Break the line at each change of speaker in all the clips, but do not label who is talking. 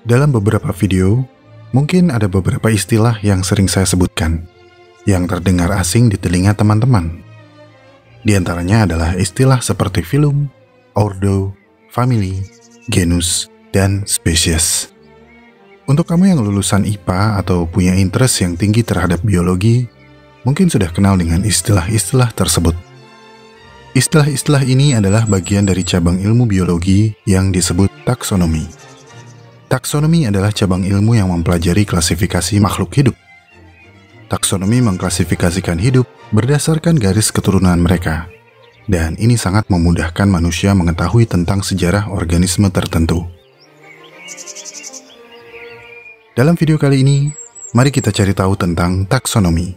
Dalam beberapa video, mungkin ada beberapa istilah yang sering saya sebutkan, yang terdengar asing di telinga teman-teman. Di antaranya adalah istilah seperti filum, ordo, family, genus, dan spesies. Untuk kamu yang lulusan IPA atau punya interest yang tinggi terhadap biologi, mungkin sudah kenal dengan istilah-istilah tersebut. Istilah-istilah ini adalah bagian dari cabang ilmu biologi yang disebut taksonomi. Taksonomi adalah cabang ilmu yang mempelajari klasifikasi makhluk hidup. Taksonomi mengklasifikasikan hidup berdasarkan garis keturunan mereka, dan ini sangat memudahkan manusia mengetahui tentang sejarah organisme tertentu. Dalam video kali ini, mari kita cari tahu tentang taksonomi.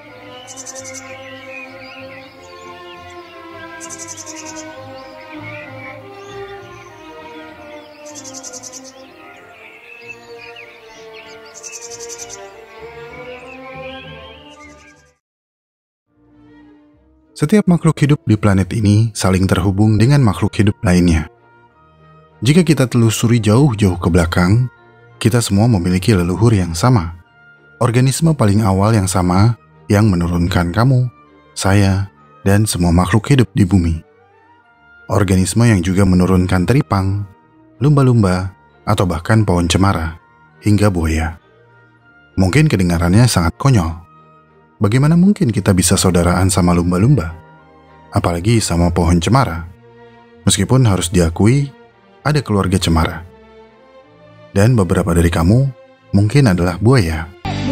Setiap makhluk hidup di planet ini saling terhubung dengan makhluk hidup lainnya. Jika kita telusuri jauh-jauh ke belakang, kita semua memiliki leluhur yang sama. Organisme paling awal yang sama yang menurunkan kamu, saya, dan semua makhluk hidup di bumi. Organisme yang juga menurunkan teripang, lumba-lumba, atau bahkan pohon cemara, hingga buaya. Mungkin kedengarannya sangat konyol. Bagaimana mungkin kita bisa saudaraan sama lumba-lumba? Apalagi sama pohon cemara. Meskipun harus diakui, ada keluarga cemara. Dan beberapa dari kamu mungkin adalah buaya.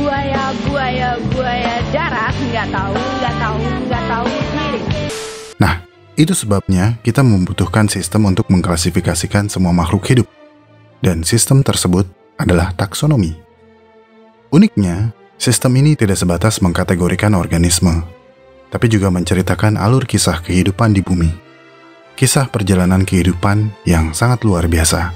Buaya darat, nggak tahu sendiri. Nah, itu sebabnya kita membutuhkan sistem untuk mengklasifikasikan semua makhluk hidup. Dan sistem tersebut adalah taksonomi. Uniknya, sistem ini tidak sebatas mengkategorikan organisme, tapi juga menceritakan alur kisah kehidupan di bumi. Kisah perjalanan kehidupan yang sangat luar biasa.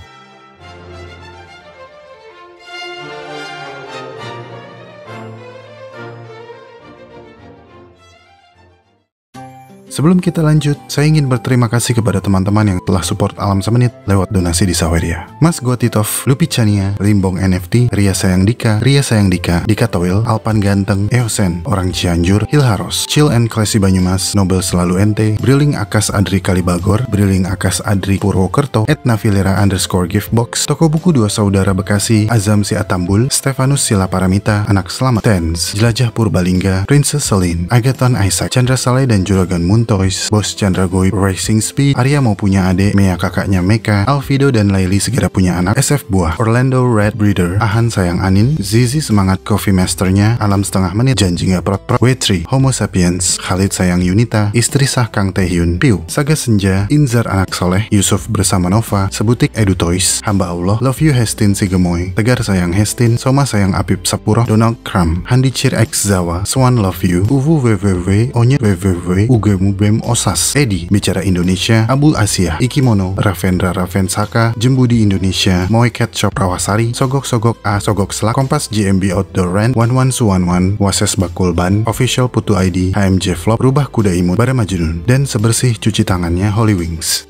Sebelum kita lanjut, saya ingin berterima kasih kepada teman-teman yang telah support Alam Semenit lewat donasi di Saweria. Mas Gua Titov, Lupi Chania, Limbong NFT, Ria Sayang Dika, Dika Towil, Alpan Ganteng, Eosen, Orang Cianjur, Hilharos, Chill and Classy Banyumas, Nobel Selalu Ente, Brilling Akas Adri Kalibagor, Brilling Akas Adri Purwokerto, @Navilera _giftbox, Toko Buku Dua Saudara Bekasi, Azam Si Atambul, Stefanus Sila Paramita, Anak Selamat, Tens, Jelajah Purbalingga, Princess Celine, Agathon Isaac, Chandra Saleh dan Juragan Toys, Bos Chandra Goib, Racing Speed, Arya mau punya adik, Mea kakaknya Meka, Alvido dan Laili segera punya anak, SF Buah, Orlando Red Breeder, Ahan sayang Anin, Zizi semangat Coffee Masternya, Alam setengah menit, Janji nggak prot-prot, W3, Homo Sapiens, Khalid sayang Yunita, Istri sah Kang Taehyun, Piu, Saga Senja, Inzar anak soleh, Yusuf bersama Nova, Sebutik Edu Toys, Hamba Allah, Love You Hestin Sigemoy, Tegar sayang Hestin, Soma sayang Apip Sapuro, Donald Kram, Handi Cir X Zawa, Swan Love You, Uwu WWW, Onye WWW, Ugemu Bem Osas, Edi, Bicara Indonesia, Abul Asia, Ikimono, Ravendra Ravensaka, Jembudi Indonesia, Moe Cat Shop Rawasari, Sogok A, Sogok Selak, Kompas GMB Outdoor Rent, 11211, Wases Bakul Ban, Official Putu ID, HMJ Vlog, Rubah Kuda Imut, Bara Majnun, dan sebersih cuci tangannya Holy Wings.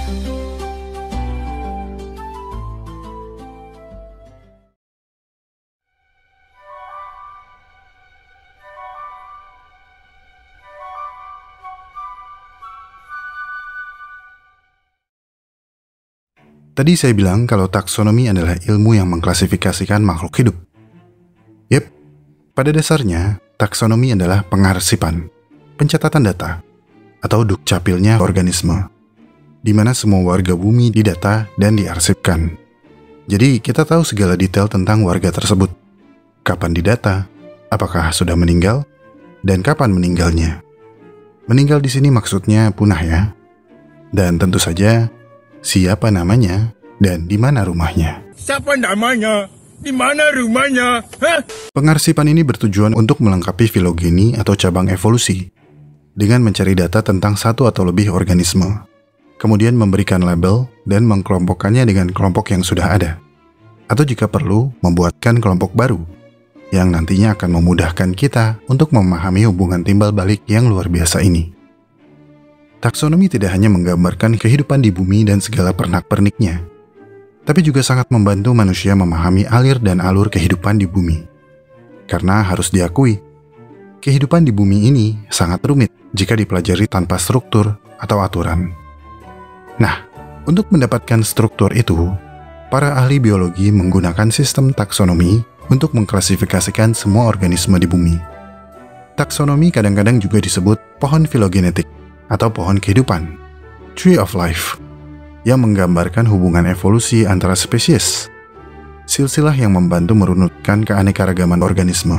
Tadi saya bilang kalau taksonomi adalah ilmu yang mengklasifikasikan makhluk hidup. Yep, pada dasarnya taksonomi adalah pengarsipan, pencatatan data, atau dukcapilnya organisme, di mana semua warga bumi didata dan diarsipkan. Jadi kita tahu segala detail tentang warga tersebut, kapan didata, apakah sudah meninggal, dan kapan meninggalnya. Meninggal di sini maksudnya punah ya, dan tentu saja siapa namanya, dan di mana rumahnya.
Siapa namanya? Di mana rumahnya? Hah?
Pengarsipan ini bertujuan untuk melengkapi filogeni atau cabang evolusi, dengan mencari data tentang satu atau lebih organisme, kemudian memberikan label dan mengkelompokkannya dengan kelompok yang sudah ada, atau jika perlu, membuatkan kelompok baru, yang nantinya akan memudahkan kita untuk memahami hubungan timbal balik yang luar biasa ini. Taksonomi tidak hanya menggambarkan kehidupan di bumi dan segala pernak-perniknya, tapi juga sangat membantu manusia memahami alir dan alur kehidupan di bumi. Karena harus diakui, kehidupan di bumi ini sangat rumit jika dipelajari tanpa struktur atau aturan. Nah, untuk mendapatkan struktur itu, para ahli biologi menggunakan sistem taksonomi untuk mengklasifikasikan semua organisme di bumi. Taksonomi kadang-kadang juga disebut pohon filogenetik atau pohon kehidupan, Tree of Life, yang menggambarkan hubungan evolusi antara spesies, silsilah yang membantu merunutkan keanekaragaman organisme.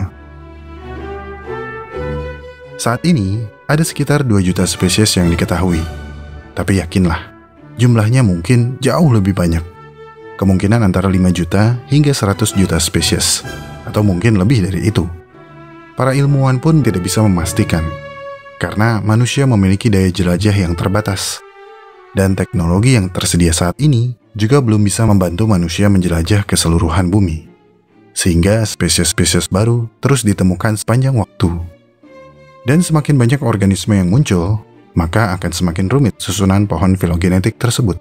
Saat ini, ada sekitar 2 juta spesies yang diketahui, tapi yakinlah, jumlahnya mungkin jauh lebih banyak. Kemungkinan antara 5 juta hingga 100 juta spesies, atau mungkin lebih dari itu. Para ilmuwan pun tidak bisa memastikan, karena manusia memiliki daya jelajah yang terbatas, dan teknologi yang tersedia saat ini juga belum bisa membantu manusia menjelajah keseluruhan bumi, sehingga spesies-spesies baru terus ditemukan sepanjang waktu. Dan semakin banyak organisme yang muncul, maka akan semakin rumit susunan pohon filogenetik tersebut.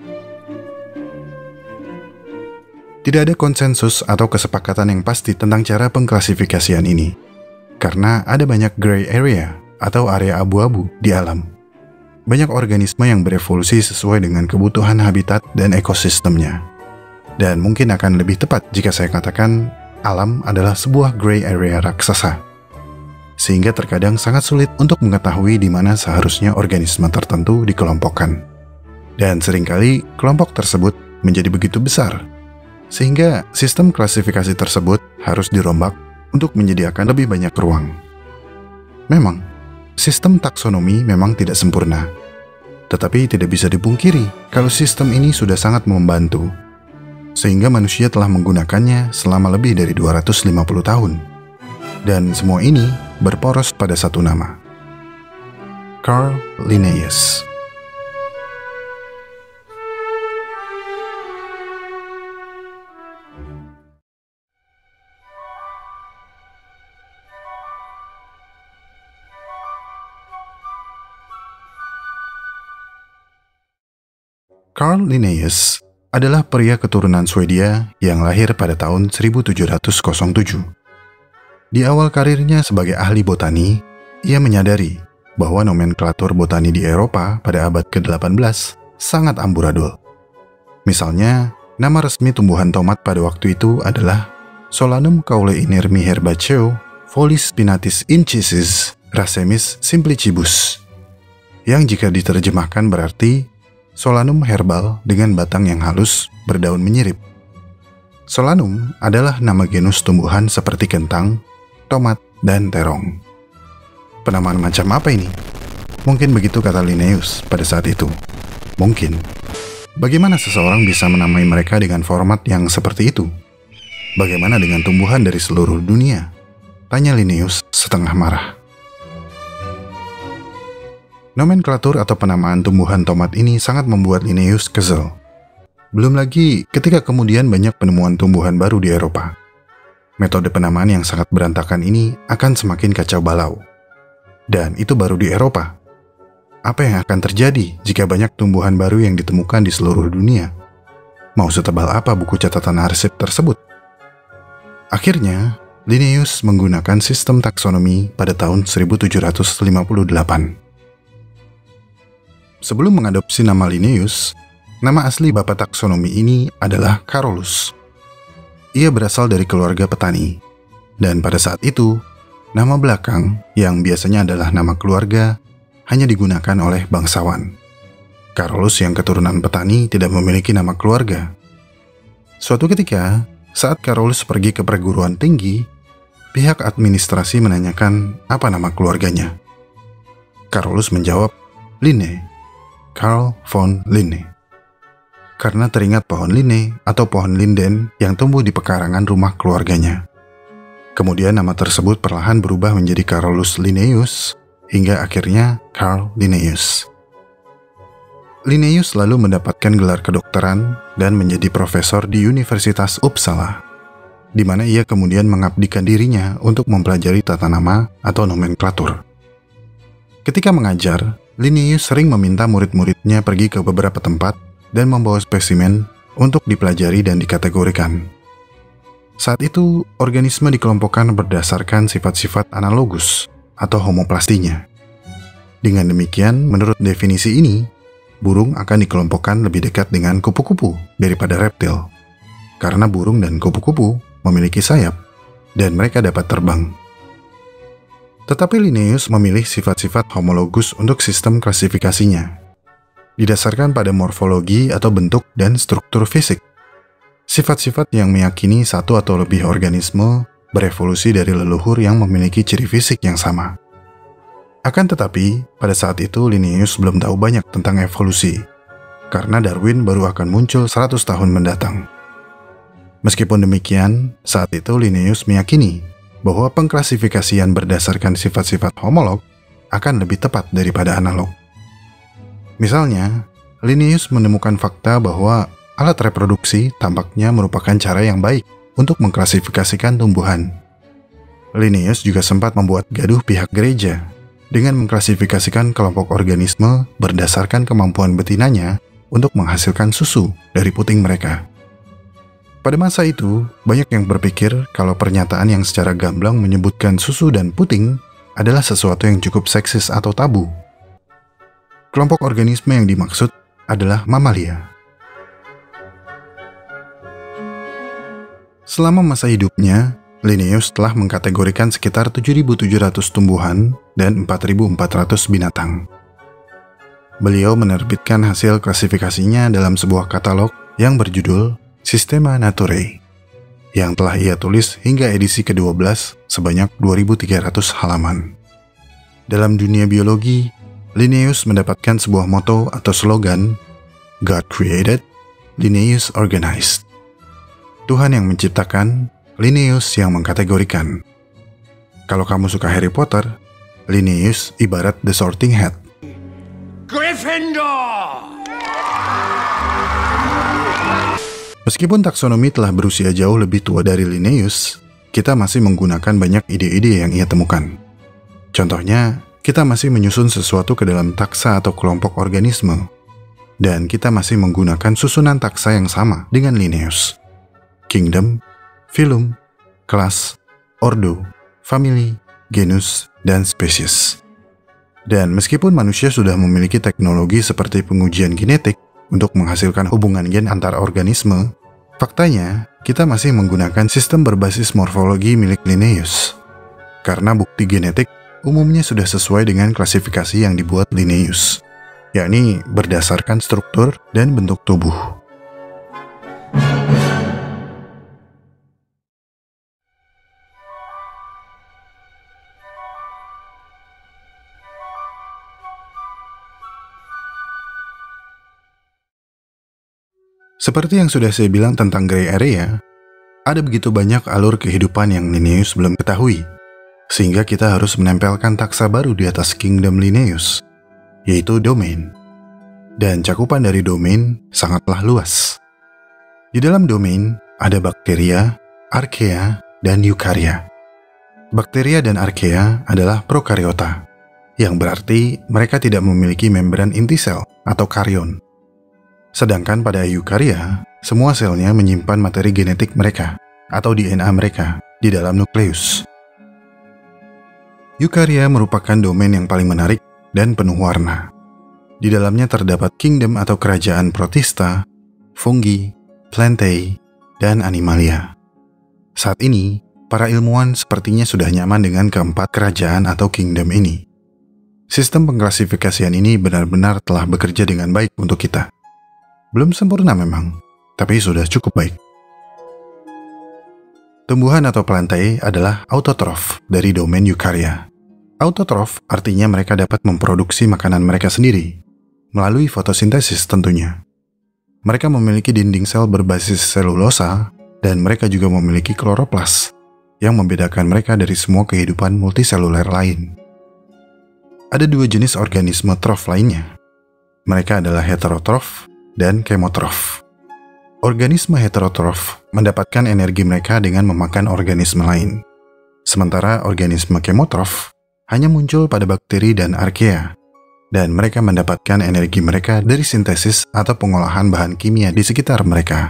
Tidak ada konsensus atau kesepakatan yang pasti tentang cara pengklasifikasian ini, karena ada banyak gray area atau area abu-abu di alam. Banyak organisme yang berevolusi sesuai dengan kebutuhan habitat dan ekosistemnya. Dan mungkin akan lebih tepat jika saya katakan alam adalah sebuah gray area raksasa, sehingga terkadang sangat sulit untuk mengetahui di mana seharusnya organisme tertentu dikelompokkan. Dan seringkali kelompok tersebut menjadi begitu besar, sehingga sistem klasifikasi tersebut harus dirombak untuk menyediakan lebih banyak ruang. Memang, sistem taksonomi memang tidak sempurna, tetapi tidak bisa dipungkiri kalau sistem ini sudah sangat membantu, sehingga manusia telah menggunakannya selama lebih dari 250 tahun. Dan semua ini berporos pada satu nama, Carl Linnaeus. Carl Linnaeus adalah pria keturunan Swedia yang lahir pada tahun 1707. Di awal karirnya sebagai ahli botani, ia menyadari bahwa nomenklatur botani di Eropa pada abad ke-18 sangat amburadul. Misalnya, nama resmi tumbuhan tomat pada waktu itu adalah Solanum Cauleinirmi herbaceo Folis spinatis incisis racemis simplicibus, yang jika diterjemahkan berarti Solanum herbal dengan batang yang halus berdaun menyirip. Solanum adalah nama genus tumbuhan seperti kentang, tomat, dan terong. Penamaan macam apa ini? Mungkin begitu kata Linnaeus pada saat itu. Mungkin. Bagaimana seseorang bisa menamai mereka dengan format yang seperti itu? Bagaimana dengan tumbuhan dari seluruh dunia? Tanya Linnaeus setengah marah. Nomenklatur atau penamaan tumbuhan tomat ini sangat membuat Linnaeus kesal. Belum lagi ketika kemudian banyak penemuan tumbuhan baru di Eropa. Metode penamaan yang sangat berantakan ini akan semakin kacau balau. Dan itu baru di Eropa. Apa yang akan terjadi jika banyak tumbuhan baru yang ditemukan di seluruh dunia? Mau setebal apa buku catatan arsip tersebut? Akhirnya, Linnaeus menggunakan sistem taksonomi pada tahun 1758. Sebelum mengadopsi nama Linnaeus, nama asli bapak taksonomi ini adalah Carolus. Ia berasal dari keluarga petani, dan pada saat itu, nama belakang yang biasanya adalah nama keluarga hanya digunakan oleh bangsawan. Carolus yang keturunan petani tidak memiliki nama keluarga. Suatu ketika, saat Carolus pergi ke perguruan tinggi, pihak administrasi menanyakan apa nama keluarganya. Carolus menjawab, Linne. Carl von Linne, karena teringat pohon Linne atau pohon linden yang tumbuh di pekarangan rumah keluarganya. Kemudian nama tersebut perlahan berubah menjadi Carolus Linnaeus, hingga akhirnya Carl Linnaeus. Linnaeus lalu mendapatkan gelar kedokteran dan menjadi profesor di Universitas Uppsala, di mana ia kemudian mengabdikan dirinya untuk mempelajari tata nama atau nomenklatur. Ketika mengajar, Linnaeus sering meminta murid-muridnya pergi ke beberapa tempat dan membawa spesimen untuk dipelajari dan dikategorikan. Saat itu, organisme dikelompokkan berdasarkan sifat-sifat analogus atau homoplastinya. Dengan demikian, menurut definisi ini, burung akan dikelompokkan lebih dekat dengan kupu-kupu daripada reptil, karena burung dan kupu-kupu memiliki sayap dan mereka dapat terbang. Tetapi Linnaeus memilih sifat-sifat homologus untuk sistem klasifikasinya, didasarkan pada morfologi atau bentuk dan struktur fisik. Sifat-sifat yang meyakini satu atau lebih organisme berevolusi dari leluhur yang memiliki ciri fisik yang sama. Akan tetapi, pada saat itu Linnaeus belum tahu banyak tentang evolusi, karena Darwin baru akan muncul 100 tahun mendatang. Meskipun demikian, saat itu Linnaeus meyakini bahwa pengklasifikasian berdasarkan sifat-sifat homolog akan lebih tepat daripada analog. Misalnya, Linnaeus menemukan fakta bahwa alat reproduksi tampaknya merupakan cara yang baik untuk mengklasifikasikan tumbuhan. Linnaeus juga sempat membuat gaduh pihak gereja dengan mengklasifikasikan kelompok organisme berdasarkan kemampuan betinanya untuk menghasilkan susu dari puting mereka. Pada masa itu, banyak yang berpikir kalau pernyataan yang secara gamblang menyebutkan susu dan puting adalah sesuatu yang cukup seksis atau tabu. Kelompok organisme yang dimaksud adalah mamalia. Selama masa hidupnya, Linnaeus telah mengkategorikan sekitar 7.700 tumbuhan dan 4.400 binatang. Beliau menerbitkan hasil klasifikasinya dalam sebuah katalog yang berjudul Systema Naturae, yang telah ia tulis hingga edisi ke-12 sebanyak 2.300 halaman. Dalam dunia biologi, Linnaeus mendapatkan sebuah moto atau slogan, God created, Linnaeus organized. Tuhan yang menciptakan, Linnaeus yang mengkategorikan. Kalau kamu suka Harry Potter, Linnaeus ibarat The Sorting Hat.
Gryffindor!
Meskipun taksonomi telah berusia jauh lebih tua dari Linnaeus, kita masih menggunakan banyak ide-ide yang ia temukan. Contohnya, kita masih menyusun sesuatu ke dalam taksa atau kelompok organisme, dan kita masih menggunakan susunan taksa yang sama dengan Linnaeus. Kingdom, phylum, kelas, ordo, family, genus, dan spesies. Dan meskipun manusia sudah memiliki teknologi seperti pengujian genetik untuk menghasilkan hubungan gen antar organisme, faktanya kita masih menggunakan sistem berbasis morfologi milik Linnaeus. Karena bukti genetik umumnya sudah sesuai dengan klasifikasi yang dibuat Linnaeus, yakni berdasarkan struktur dan bentuk tubuh. Seperti yang sudah saya bilang tentang gray area, ada begitu banyak alur kehidupan yang Linnaeus belum ketahui, sehingga kita harus menempelkan taksa baru di atas kingdom Linnaeus, yaitu domain. Dan cakupan dari domain sangatlah luas. Di dalam domain ada bakteria, archaea, dan eukarya. Bakteria dan archaea adalah prokariota, yang berarti mereka tidak memiliki membran inti sel atau karyon. Sedangkan pada eukarya, semua selnya menyimpan materi genetik mereka atau DNA mereka di dalam nukleus. Eukarya merupakan domain yang paling menarik dan penuh warna. Di dalamnya terdapat kingdom atau kerajaan protista, fungi, plantae, dan animalia. Saat ini, para ilmuwan sepertinya sudah nyaman dengan keempat kerajaan atau kingdom ini. Sistem pengklasifikasian ini benar-benar telah bekerja dengan baik untuk kita. Belum sempurna memang, tapi sudah cukup baik. Tumbuhan atau plantae adalah autotrof dari domain eukarya. Autotrof artinya mereka dapat memproduksi makanan mereka sendiri, melalui fotosintesis tentunya. Mereka memiliki dinding sel berbasis selulosa, dan mereka juga memiliki kloroplas, yang membedakan mereka dari semua kehidupan multiseluler lain. Ada dua jenis organisme trof lainnya. Mereka adalah heterotrof dan kemotrof. Organisme heterotrof mendapatkan energi mereka dengan memakan organisme lain. Sementara organisme kemotrof hanya muncul pada bakteri dan archaea, dan mereka mendapatkan energi mereka dari sintesis atau pengolahan bahan kimia di sekitar mereka.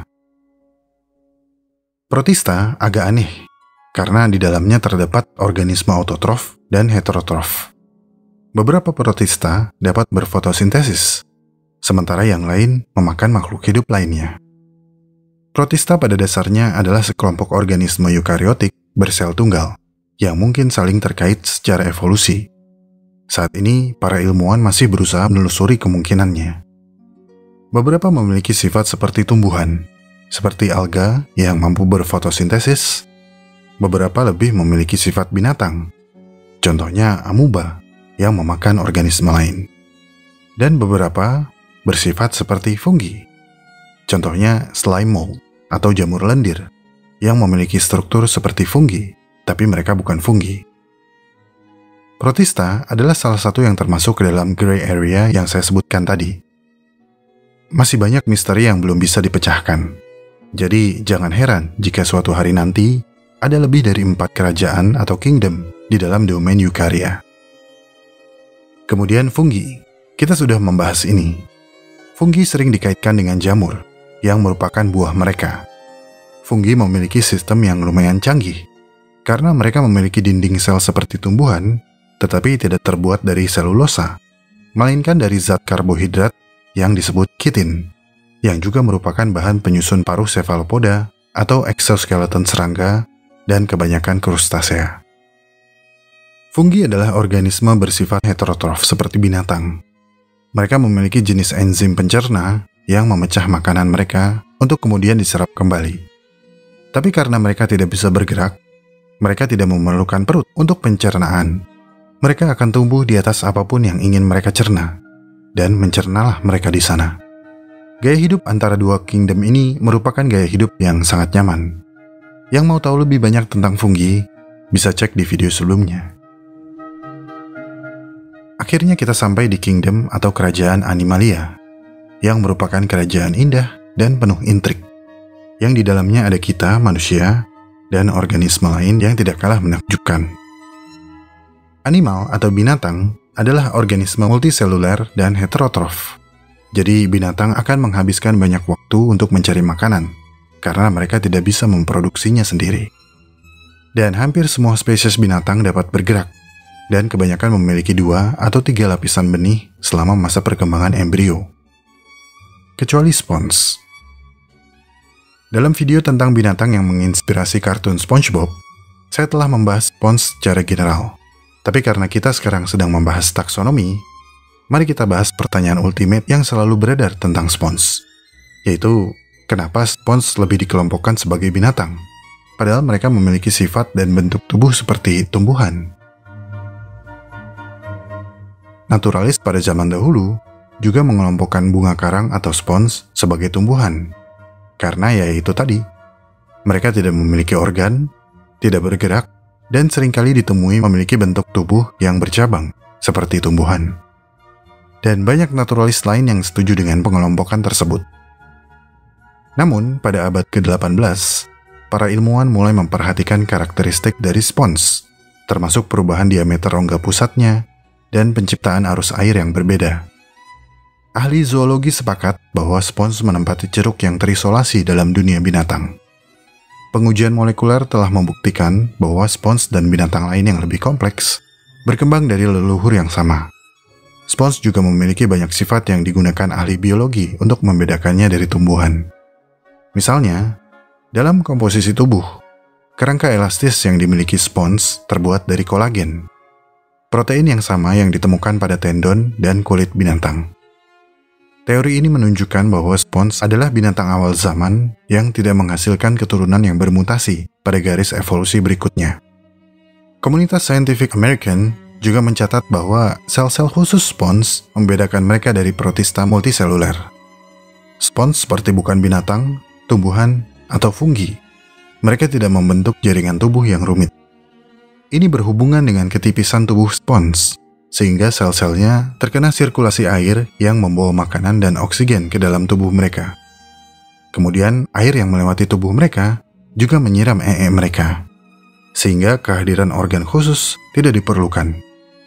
Protista agak aneh, karena di dalamnya terdapat organisme autotrof dan heterotrof. Beberapa protista dapat berfotosintesis, sementara yang lain memakan makhluk hidup lainnya. Protista pada dasarnya adalah sekelompok organisme eukariotik bersel tunggal, yang mungkin saling terkait secara evolusi. Saat ini, para ilmuwan masih berusaha menelusuri kemungkinannya. Beberapa memiliki sifat seperti tumbuhan, seperti alga yang mampu berfotosintesis. Beberapa lebih memiliki sifat binatang, contohnya amuba yang memakan organisme lain. Dan beberapa bersifat seperti fungi, contohnya slime mold atau jamur lendir yang memiliki struktur seperti fungi, tapi mereka bukan fungi. Protista adalah salah satu yang termasuk ke dalam gray area yang saya sebutkan tadi. Masih banyak misteri yang belum bisa dipecahkan. Jadi jangan heran jika suatu hari nanti ada lebih dari 4 kerajaan atau kingdom di dalam domain Eukarya. Kemudian fungi. Kita sudah membahas ini. Fungi sering dikaitkan dengan jamur, yang merupakan buah mereka. Fungi memiliki sistem yang lumayan canggih, karena mereka memiliki dinding sel seperti tumbuhan, tetapi tidak terbuat dari selulosa, melainkan dari zat karbohidrat yang disebut kitin, yang juga merupakan bahan penyusun paruh cephalopoda atau exoskeleton serangga dan kebanyakan krustasea. Fungi adalah organisme bersifat heterotrof seperti binatang. Mereka memiliki jenis enzim pencerna yang memecah makanan mereka untuk kemudian diserap kembali. Tapi karena mereka tidak bisa bergerak, mereka tidak memerlukan perut untuk pencernaan. Mereka akan tumbuh di atas apapun yang ingin mereka cerna, dan mencernalah mereka di sana. Gaya hidup antara dua kingdom ini merupakan gaya hidup yang sangat nyaman. Yang mau tahu lebih banyak tentang fungi, bisa cek di video sebelumnya. Akhirnya kita sampai di kingdom atau kerajaan Animalia, yang merupakan kerajaan indah dan penuh intrik, yang di dalamnya ada kita, manusia, dan organisme lain yang tidak kalah menakjubkan. Animal atau binatang adalah organisme multiseluler dan heterotrof. Jadi binatang akan menghabiskan banyak waktu untuk mencari makanan, karena mereka tidak bisa memproduksinya sendiri. Dan hampir semua spesies binatang dapat bergerak, dan kebanyakan memiliki 2 atau 3 lapisan benih selama masa perkembangan embrio. Kecuali spons. Dalam video tentang binatang yang menginspirasi kartun SpongeBob, saya telah membahas spons secara general. Tapi karena kita sekarang sedang membahas taksonomi, mari kita bahas pertanyaan ultimate yang selalu beredar tentang spons, yaitu kenapa spons lebih dikelompokkan sebagai binatang, padahal mereka memiliki sifat dan bentuk tubuh seperti tumbuhan. Naturalis pada zaman dahulu juga mengelompokkan bunga karang atau spons sebagai tumbuhan, karena ya itu tadi, mereka tidak memiliki organ, tidak bergerak, dan seringkali ditemui memiliki bentuk tubuh yang bercabang, seperti tumbuhan. Dan banyak naturalis lain yang setuju dengan pengelompokan tersebut. Namun, pada abad ke-18, para ilmuwan mulai memperhatikan karakteristik dari spons, termasuk perubahan diameter rongga pusatnya, dan penciptaan arus air yang berbeda. Ahli zoologi sepakat bahwa spons menempati ceruk yang terisolasi dalam dunia binatang. Pengujian molekuler telah membuktikan bahwa spons dan binatang lain yang lebih kompleks berkembang dari leluhur yang sama. Spons juga memiliki banyak sifat yang digunakan ahli biologi untuk membedakannya dari tumbuhan. Misalnya, dalam komposisi tubuh, kerangka elastis yang dimiliki spons terbuat dari kolagen, protein yang sama yang ditemukan pada tendon dan kulit binatang. Teori ini menunjukkan bahwa spons adalah binatang awal zaman yang tidak menghasilkan keturunan yang bermutasi pada garis evolusi berikutnya. Komunitas Scientific American juga mencatat bahwa sel-sel khusus spons membedakan mereka dari protista multiseluler. Spons seperti bukan binatang, tumbuhan, atau fungi. Mereka tidak membentuk jaringan tubuh yang rumit. Ini berhubungan dengan ketipisan tubuh spons, sehingga sel-selnya terkena sirkulasi air yang membawa makanan dan oksigen ke dalam tubuh mereka. Kemudian, air yang melewati tubuh mereka juga menyiram mereka, sehingga kehadiran organ khusus tidak diperlukan.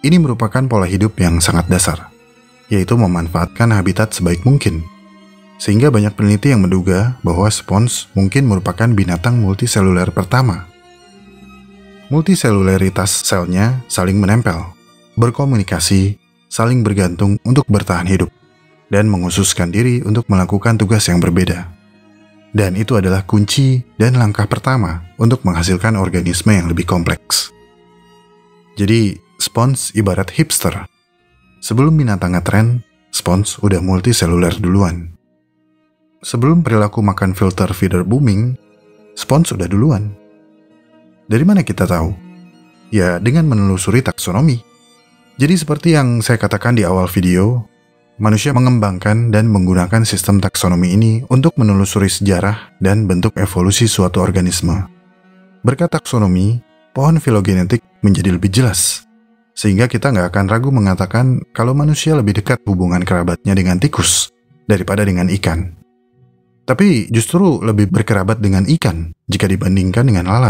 Ini merupakan pola hidup yang sangat dasar, yaitu memanfaatkan habitat sebaik mungkin. Sehingga banyak peneliti yang menduga bahwa spons mungkin merupakan binatang multiseluler pertama. Multiselularitas selnya saling menempel, berkomunikasi, saling bergantung untuk bertahan hidup, dan menghususkan diri untuk melakukan tugas yang berbeda. Dan itu adalah kunci dan langkah pertama untuk menghasilkan organisme yang lebih kompleks. Jadi, spons ibarat hipster. Sebelum binatang ngetren, spons udah multiseluler duluan. Sebelum perilaku makan filter feeder booming, spons udah duluan. Dari mana kita tahu? Ya, dengan menelusuri taksonomi. Jadi seperti yang saya katakan di awal video, manusia mengembangkan dan menggunakan sistem taksonomi ini untuk menelusuri sejarah dan bentuk evolusi suatu organisme. Berkat taksonomi, pohon filogenetik menjadi lebih jelas. Sehingga kita nggak akan ragu mengatakan kalau manusia lebih dekat hubungan kerabatnya dengan tikus daripada dengan ikan. Tapi justru lebih berkerabat dengan ikan jika dibandingkan dengan lalat.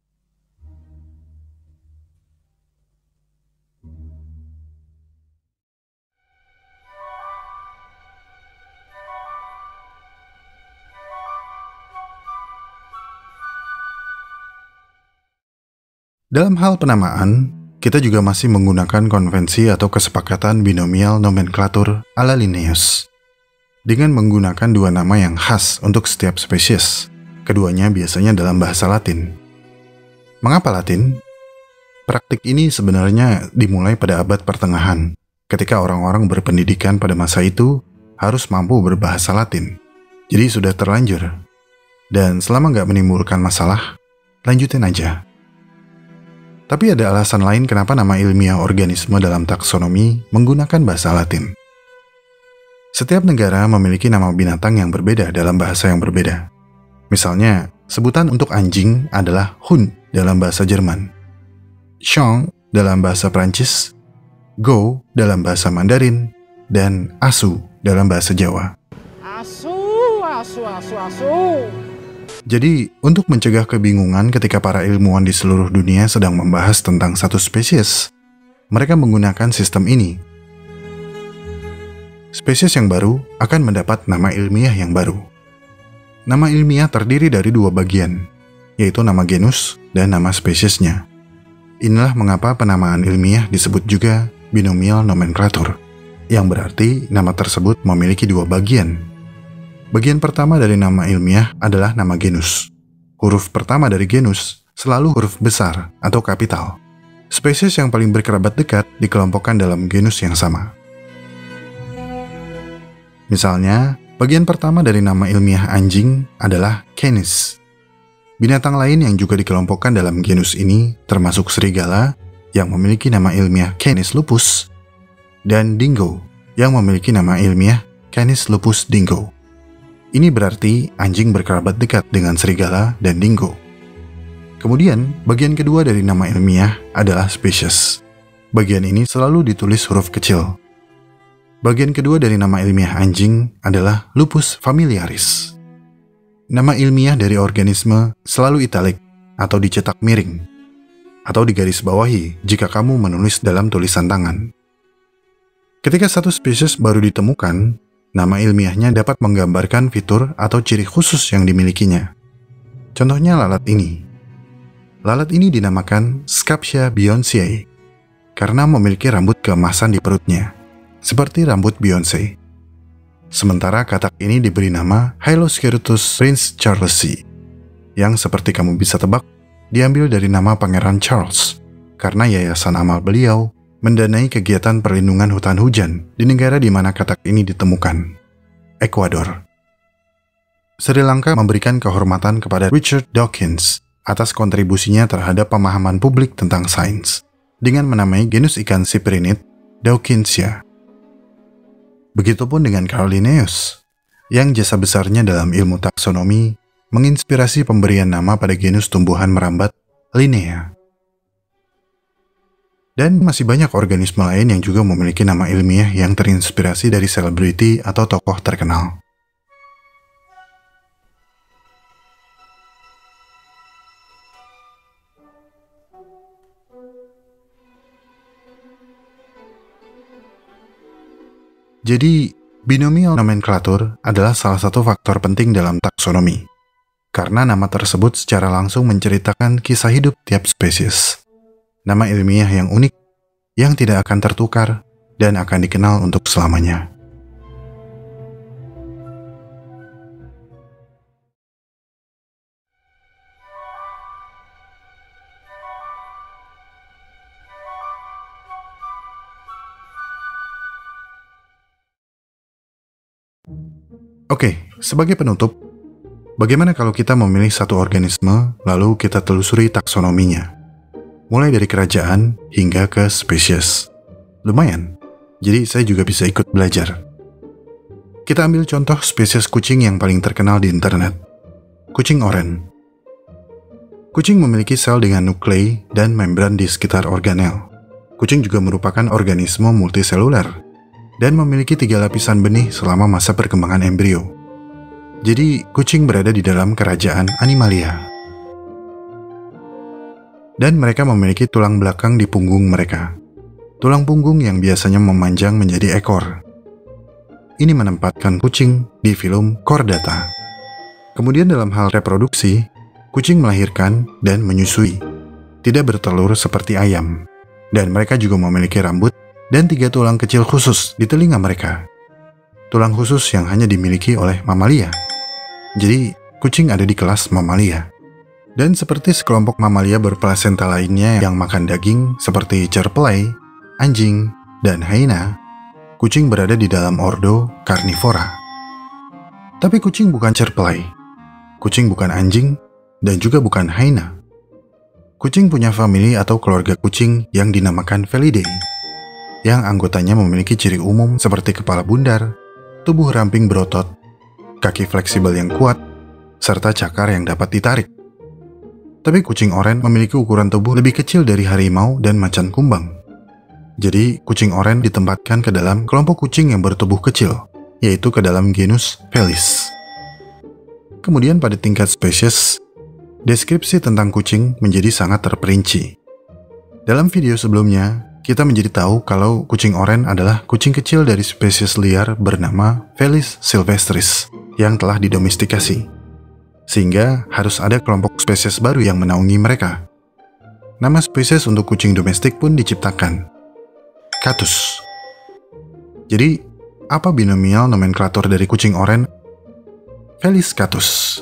Dalam hal penamaan, kita juga masih menggunakan konvensi atau kesepakatan binomial nomenklatur ala Linnaeus. Dengan menggunakan dua nama yang khas untuk setiap spesies, keduanya biasanya dalam bahasa Latin. Mengapa Latin? Praktik ini sebenarnya dimulai pada abad pertengahan, ketika orang-orang berpendidikan pada masa itu harus mampu berbahasa Latin. Jadi sudah terlanjur. Dan selama nggak menimbulkan masalah, lanjutin aja. Tapi ada alasan lain kenapa nama ilmiah organisme dalam taksonomi menggunakan bahasa Latin. Setiap negara memiliki nama binatang yang berbeda dalam bahasa yang berbeda. Misalnya, sebutan untuk anjing adalah Hund dalam bahasa Jerman, Chien dalam bahasa Prancis, Go dalam bahasa Mandarin, dan Asu dalam bahasa Jawa.
Asu, asu, asu, asu.
Jadi, untuk mencegah kebingungan ketika para ilmuwan di seluruh dunia sedang membahas tentang satu spesies, mereka menggunakan sistem ini. Spesies yang baru akan mendapat nama ilmiah yang baru. Nama ilmiah terdiri dari dua bagian, yaitu nama genus dan nama spesiesnya. Inilah mengapa penamaan ilmiah disebut juga binomial nomenklatur, yang berarti nama tersebut memiliki dua bagian. Bagian pertama dari nama ilmiah adalah nama genus. Huruf pertama dari genus selalu huruf besar atau kapital. Spesies yang paling berkerabat dekat dikelompokkan dalam genus yang sama. Misalnya, bagian pertama dari nama ilmiah anjing adalah Canis. Binatang lain yang juga dikelompokkan dalam genus ini termasuk serigala yang memiliki nama ilmiah Canis lupus dan dingo yang memiliki nama ilmiah Canis lupus dingo. Ini berarti anjing berkerabat dekat dengan serigala dan dingo. Kemudian, bagian kedua dari nama ilmiah adalah spesies. Bagian ini selalu ditulis huruf kecil. Bagian kedua dari nama ilmiah anjing adalah Lupus familiaris. Nama ilmiah dari organisme selalu italik atau dicetak miring, atau digaris bawahi jika kamu menulis dalam tulisan tangan. Ketika satu spesies baru ditemukan, nama ilmiahnya dapat menggambarkan fitur atau ciri khusus yang dimilikinya. Contohnya lalat ini. Lalat ini dinamakan Scaptia beyonceae karena memiliki rambut keemasan di perutnya, seperti rambut Beyonce. Sementara katak ini diberi nama Hyloschirtus prince charlesi, yang seperti kamu bisa tebak, diambil dari nama Pangeran Charles, karena yayasan amal beliau mendanai kegiatan perlindungan hutan hujan di negara di mana katak ini ditemukan, Ekuador. Sri Lanka memberikan kehormatan kepada Richard Dawkins atas kontribusinya terhadap pemahaman publik tentang sains, dengan menamai genus ikan Cyprinid Dawkinsia. Begitupun dengan Carl Linnaeus, yang jasa besarnya dalam ilmu taksonomi menginspirasi pemberian nama pada genus tumbuhan merambat Linnea. Dan masih banyak organisme lain yang juga memiliki nama ilmiah yang terinspirasi dari selebriti atau tokoh terkenal. Jadi, binomial nomenklatur adalah salah satu faktor penting dalam taksonomi, karena nama tersebut secara langsung menceritakan kisah hidup tiap spesies. Nama ilmiah yang unik, yang tidak akan tertukar, dan akan dikenal untuk selamanya. Oke, sebagai penutup, bagaimana kalau kita memilih satu organisme, lalu kita telusuri taksonominya? Mulai dari kerajaan hingga ke spesies. Lumayan, jadi saya juga bisa ikut belajar. Kita ambil contoh spesies kucing yang paling terkenal di internet. Kucing oren. Kucing memiliki sel dengan nuklei dan membran di sekitar organel. Kucing juga merupakan organisme multiseluler dan memiliki 3 lapisan benih selama masa perkembangan embrio. Jadi, kucing berada di dalam kerajaan Animalia. Dan mereka memiliki tulang belakang di punggung mereka. Tulang punggung yang biasanya memanjang menjadi ekor. Ini menempatkan kucing di filum chordata. Kemudian dalam hal reproduksi, kucing melahirkan dan menyusui. Tidak bertelur seperti ayam. Dan mereka juga memiliki rambut dan 3 tulang kecil khusus di telinga mereka. Tulang khusus yang hanya dimiliki oleh mamalia. Jadi, kucing ada di kelas mamalia. Dan seperti sekelompok mamalia berplasenta lainnya yang makan daging seperti cerpelai, anjing, dan hyena, kucing berada di dalam ordo karnivora. Tapi kucing bukan cerpelai, kucing bukan anjing, dan juga bukan hyena. Kucing punya famili atau keluarga kucing yang dinamakan Felidae, yang anggotanya memiliki ciri umum seperti kepala bundar, tubuh ramping berotot, kaki fleksibel yang kuat, serta cakar yang dapat ditarik. Tapi kucing oren memiliki ukuran tubuh lebih kecil dari harimau dan macan kumbang. Jadi, kucing oren ditempatkan ke dalam kelompok kucing yang bertubuh kecil, yaitu ke dalam genus Felis. Kemudian pada tingkat spesies, deskripsi tentang kucing menjadi sangat terperinci. Dalam video sebelumnya, kita menjadi tahu kalau kucing oren adalah kucing kecil dari spesies liar bernama Felis silvestris yang telah didomestikasi. Sehingga harus ada kelompok spesies baru yang menaungi mereka. Nama spesies untuk kucing domestik pun diciptakan. Catus. Jadi, apa binomial nomenklatur dari kucing oren? Felis catus.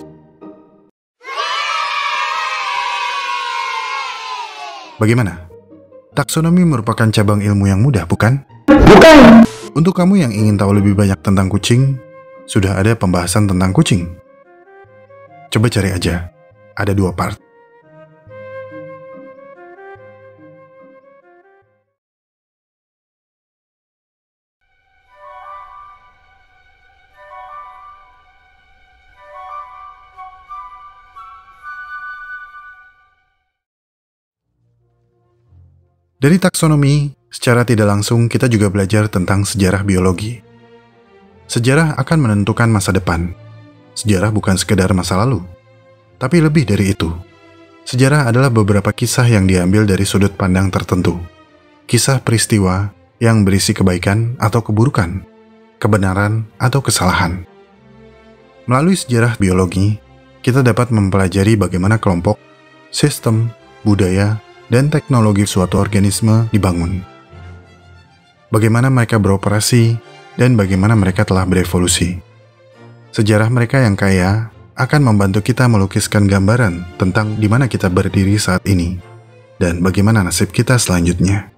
Bagaimana? Taksonomi merupakan cabang ilmu yang mudah, bukan? Bukan! Untuk kamu yang ingin tahu lebih banyak tentang kucing, sudah ada pembahasan tentang kucing. Coba cari aja, ada 2 part. Dari taksonomi, secara tidak langsung kita juga belajar tentang sejarah biologi. Sejarah akan menentukan masa depan. Sejarah bukan sekedar masa lalu, tapi lebih dari itu. Sejarah adalah beberapa kisah yang diambil dari sudut pandang tertentu. Kisah peristiwa yang berisi kebaikan atau keburukan, kebenaran atau kesalahan. Melalui sejarah biologi, kita dapat mempelajari bagaimana kelompok, sistem, budaya, dan teknologi suatu organisme dibangun. Bagaimana mereka beroperasi, dan bagaimana mereka telah berevolusi. Sejarah mereka yang kaya akan membantu kita melukiskan gambaran tentang di mana kita berdiri saat ini, dan bagaimana nasib kita selanjutnya.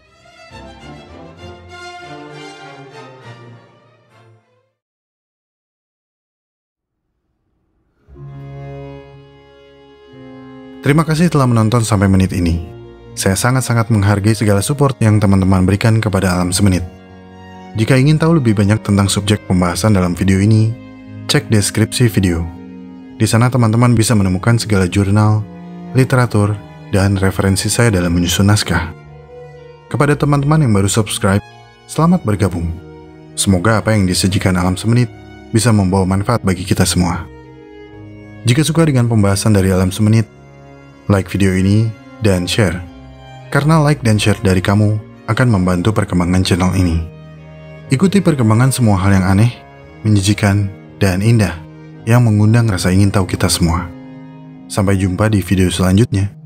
Terima kasih telah menonton sampai menit ini. Saya sangat-sangat menghargai segala support yang teman-teman berikan kepada Alam Semenit. Jika ingin tahu lebih banyak tentang subjek pembahasan dalam video ini, cek deskripsi video. Di sana teman-teman bisa menemukan segala jurnal, literatur, dan referensi saya dalam menyusun naskah. Kepada teman-teman yang baru subscribe, selamat bergabung. Semoga apa yang disajikan Alam Semenit bisa membawa manfaat bagi kita semua. Jika suka dengan pembahasan dari Alam Semenit, like video ini dan share. Karena like dan share dari kamu akan membantu perkembangan channel ini. Ikuti perkembangan semua hal yang aneh, menjijikan, dan indah yang mengundang rasa ingin tahu kita semua. Sampai jumpa di video selanjutnya.